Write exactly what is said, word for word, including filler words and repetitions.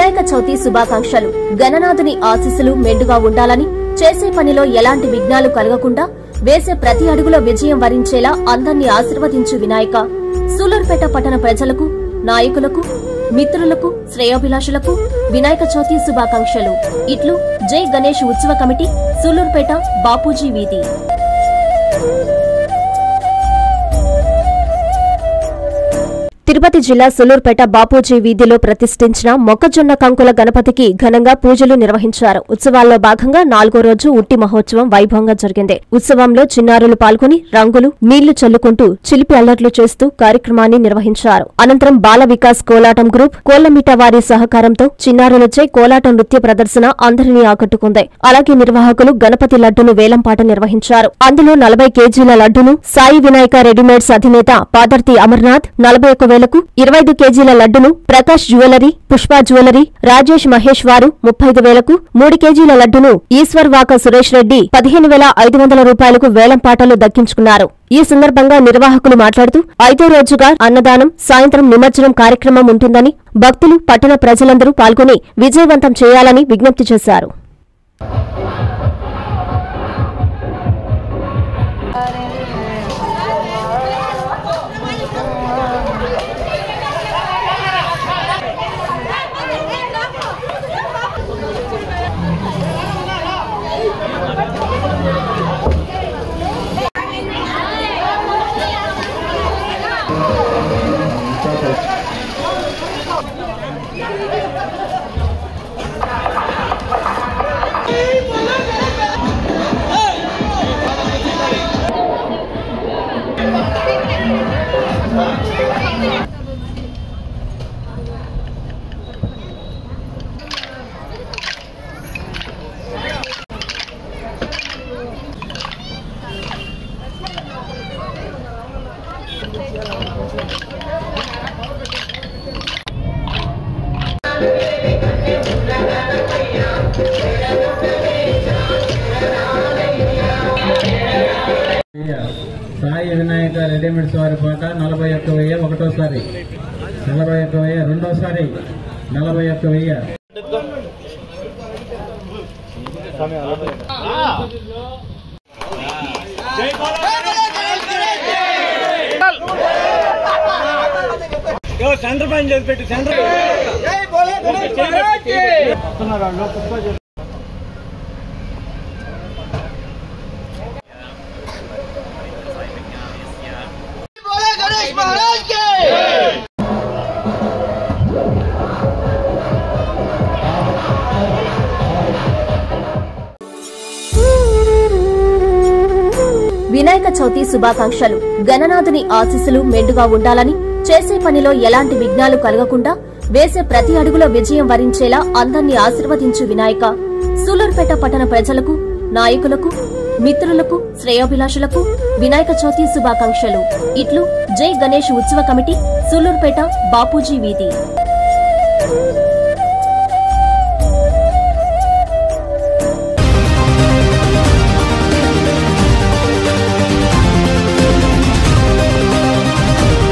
వినాయక చవితి శుభాకాంక్షలు. గణనాథుని ఆశీస్సులు మెండుగా ఉండాలని, చేసే పనిలో ఎలాంటి విఘ్నాలు కలగకుండా, వేసే ప్రతి అడుగులో విజయం వరించేలా అందర్నీ ఆశీర్వదించు వినాయక. సూలూరుపేట పట్టణ ప్రజలకు, నాయకులకు, మిత్రులకు, శ్రేయోభిలాషులకు వినాయక చవితి శుభాకాంక్షలు. ఇట్లు జై గణేష్ ఉత్సవ కమిటీ, సూలూరుపేట, బాపూజీ వీధి. తిరుపతి జిల్లా సూలూరుపేట బాపూజీ వీధిలో ప్రతిష్ఠించిన మొక్కజొన్న కంకుల గణపతికి ఘనంగా పూజలు నిర్వహించారు. ఉత్సవాల్లో భాగంగా నాలుగో రోజు ఉట్టి మహోత్సవం వైభవంగా జరిగింది. ఉత్సవంలో చిన్నారులు పాల్గొని రంగులు, నీళ్లు చల్లుకుంటూ చిలిపి అల్లర్లు చేస్తూ కార్యక్రమాన్ని నిర్వహించారు. అనంతరం బాల వికాస్ కోలాటం గ్రూప్, కోళ్లమిట వారి సహకారంతో చిన్నారులచే కోలాటం నృత్య ప్రదర్శన అందరినీ ఆకట్టుకుంది. అలాగే నిర్వాహకులు గణపతి లడ్డును వేలంపాట నిర్వహించారు. అందులో నలభై కేజీల లడ్డును సాయి వినాయక రెడీమేడ్స్ అధినేత పాదర్తి అమర్నాథ్, నలభై ఒక్క వేలకు ఇరవై ఐదు కేజీల లడ్డును ప్రకాష్ జ్యువెలరీ, పుష్ప జ్యువెలరీ, రాజేష్ మహేష్ వారు ముప్పై ఐదు వేలకు, మూడు కేజీల లడ్డును ఈశ్వర్ వాక సురేష్ రెడ్డి పదిహేను వేల ఐదు వందల రూపాయలకు వేలంపాటలు దక్కించుకున్నారు. ఈ సందర్భంగా నిర్వాహకులు మాట్లాడుతూ ఐదో రోజుగా అన్నదానం, సాయంత్రం నిమజ్జనం కార్యక్రమం ఉంటుందని, భక్తులు, పట్టణ ప్రజలందరూ పాల్గొని విజయవంతం చేయాలని విజ్ఞప్తి చేశారు. సాయి వినాయక రెడీమేడ్స్ వారి పాట నలభై ఒక్క వెయ్యి ఒకటోసారి, నలభై ఒక్క వెయ్యి రెండోసారి, నలభై ఒక్క వెయ్యి. సెంటర్ పని చేసి పెట్టి సెంటర్ వినాయక చవితి శుభాకాంక్షలు. గణనాథుని ఆశీస్సులు మెండుగా ఉండాలని, చేసే పనిలో ఎలాంటి విఘ్నాలు కలగకుండా, వేసే ప్రతి అడుగులో విజయం వరించేలా అందర్నీ ఆశీర్వదించు వినాయక. సూలూరుపేట పట్టణ ప్రజలకు, నాయకులకు, మిత్రులకు, శ్రేయోభిలాషులకు వినాయక చవితి శుభాకాంక్షలు. ఇట్లు జై గణేష్ ఉత్సవ కమిటీ, సూలూరుపేట, బాపూజీ వీధి.